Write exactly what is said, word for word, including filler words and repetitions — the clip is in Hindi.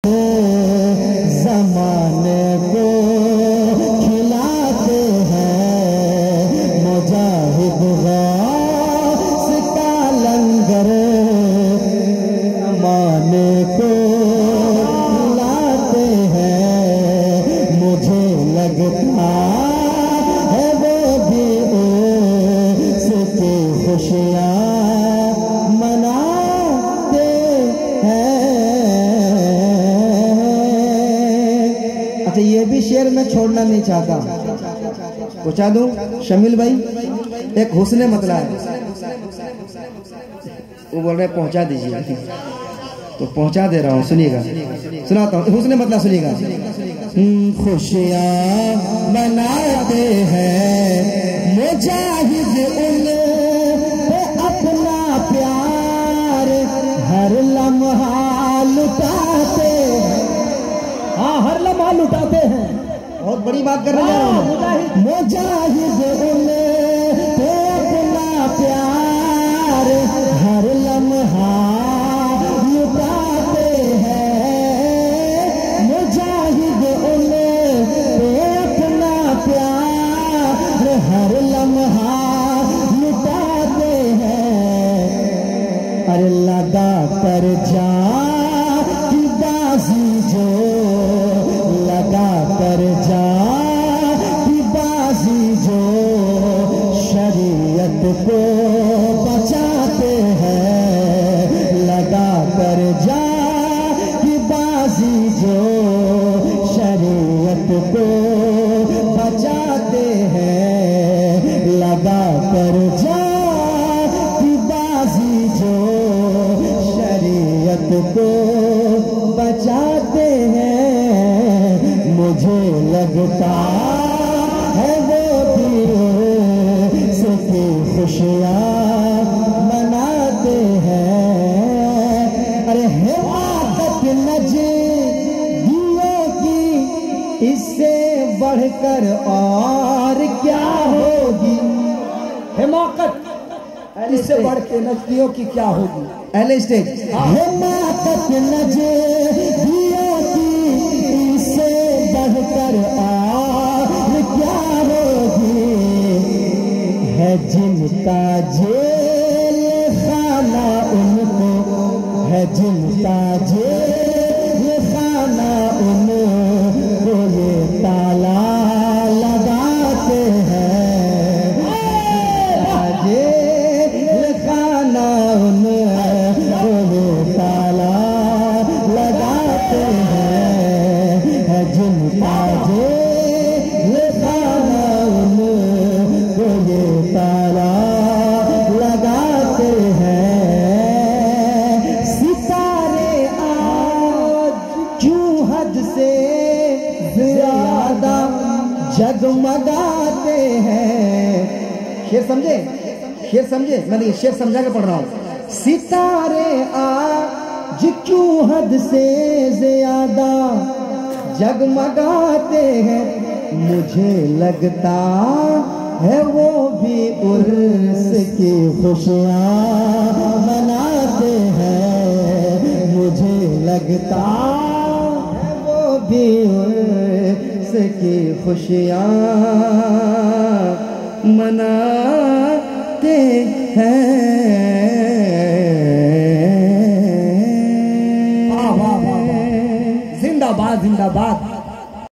जमाने को खिलाते हैं मुजाहिद गौस का लंगर, जमाने को खिलाते हैं मुझे लगता है वो भी उसकी खुशियाँ मनाते हैं। अच्छा, ये भी शेर मैं छोड़ना नहीं चाहता, पहुंचा दूं शमील भाई। एक हुस्ने मतला है, वो बोल रहे पहुंचा दीजिए, तो पहुंचा दे रहा हूं, सुनिएगा, सुनाता हूं हुस्ने मतला, सुनिएगा। खुशियां मनाते हैं मुजाहिद उन पे अपना प्यार हर लम्हा लुटाते हैं। हाँ, हर लम्हा लुटाते हैं, बहुत बड़ी बात कर रहे हैं। मुजाहिद उन पे अपना प्यार हर लम्हा लुटाते हैं, मुजाहिद उन पे अपना प्यार हर लम्हा लुटाते हैं। अरे लगा कर जा की बाजी जो, लगा कर जा की बाजी जो शरीयत को बचाते हैं, लगा कर जा की बाजी जो शरीयत को बचाते हैं, लगा कर जा की बाजी जो शरीयत को बचाते हैं। मुझे लगता है वो भी उसकी खुशियाँ मनाते हैं। अरे हिमाकत नजदियों की इससे बढ़कर और क्या होगी। हिमाकत इससे बढ़ के नजदियों की क्या होगी। पहले स्टेज, हिमाकत नजदियों की इससे बढ़कर और क्या होगी। है जिनका जेल खाना उनको, है जिनका जेल खाना उनको ये ताला लगाते हैं, जेल खाना उनको ये ताला लगाते हैं। है जिनका जेल खाना उनको ये ताला लगाते हैं। सितारे आज क्यों हद से ज्यादा जगमगाते हैं। शेर समझे, शेर समझे, मैं ये शेर समझा के पढ़ रहा हूं। सितारे आज क्यों हद से ज्यादा जगमगाते हैं, मुझे लगता है वो भी उर्स की खुशियाँ मनाते हैं। मुझे लगता है वो भी उर्स की खुशियाँ मनाते हैं। वाह वाह वाह, जिंदाबाद जिंदाबाद।